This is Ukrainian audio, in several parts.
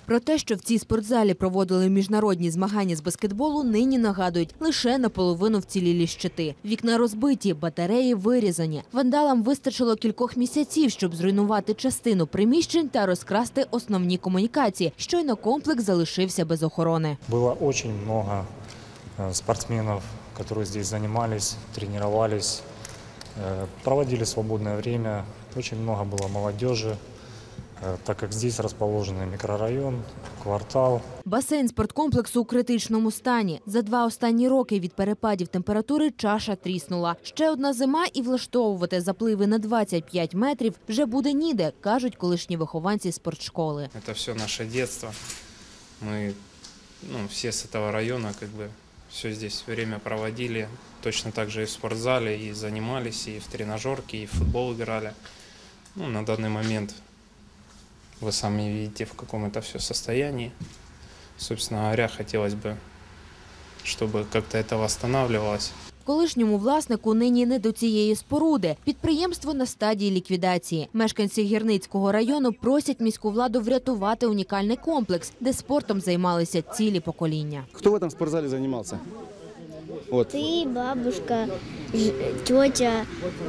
Про те, що в цій спортзалі проводили міжнародні змагання з баскетболу, нині нагадують лише наполовину вцілілі щити. Вікна розбиті, батареї вирізані. Вандалам вистачило кількох місяців, щоб зруйнувати частину приміщень та розкрасти основні комунікації. Щойно комплекс залишився без охорони. Було дуже багато спортсменів, які тут займалися, тренувалися, проводили свободне час. Дуже багато було молодежі. Так як тут розположений мікрорайон, квартал. Басейн спорткомплексу у критичному стані. За 2 останні роки від перепадів температури чаша тріснула. Ще одна зима і влаштовувати запливи на 25 метрів вже буде ніде, кажуть колишні вихованці спортшколи. Це все наше дитинство. Ми всі з цього району все здесь время проводили. Точно так же и в спортзале, и занимались, и в тренажерке, и в футбол играли. На данный момент вы сами видите, в каком это все состоянии. Собственно говоря, хотелось бы, чтобы как-то это восстанавливалось. Колишньому власнику нині не до цієї споруди. Підприємство на стадії ліквідації. Мешканці Гірницького району просять міську владу врятувати унікальний комплекс, де спортом займалися цілі покоління. Хто в цьому спортзалі займався? Вот. Ты, бабушка, тетя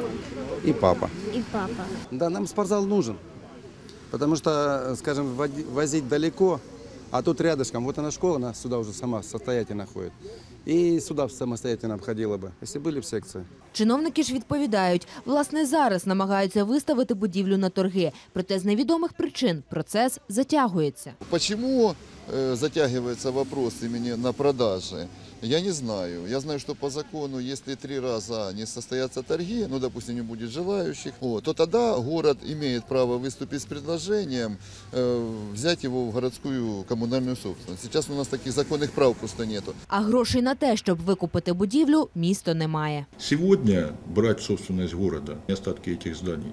И папа. и папа. Да, нам спортзал нужен, потому что, скажем, возить далеко, а тут рядышком. Вот она школа, она сюда уже сама самостоятельно ходит. І сюди самостоятельно обходила би, якщо були б секції. Чиновники ж відповідають, власне, зараз намагаються виставити будівлю на торги. Проте з невідомих причин процес затягується. Почему затягивается вопрос именно на продаже? Я не знаю. Я знаю, что по закону, если 3 раза не состоятся торги, допустим, не будет желающих, то тогда город имеет право выступить с предложением взять его в городскую коммунальную собственность. Сейчас у нас таких законных прав просто нету. А грошей на те, щоб викупити будівлю, місто не має. Сегодня брать собственность города, остатки этих зданий,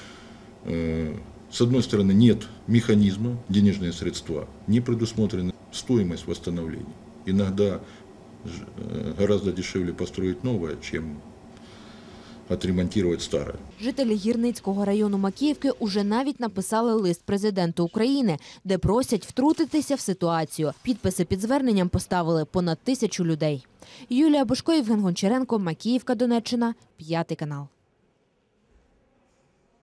с одной стороны, нет механизма, денежные средства, не предусмотрена стоимость восстановления. Иногда гораздо дешевле построить новое, чем отремонтировать старое. Жителі Гірницького району Макіївки уже навіть написали лист президенту України, де просять втрутитися в ситуацію. Підписи під зверненням поставили понад 1000 людей. Юлія Бошко, Євген Гончаренко, Макіївка, Донеччина, 5 канал.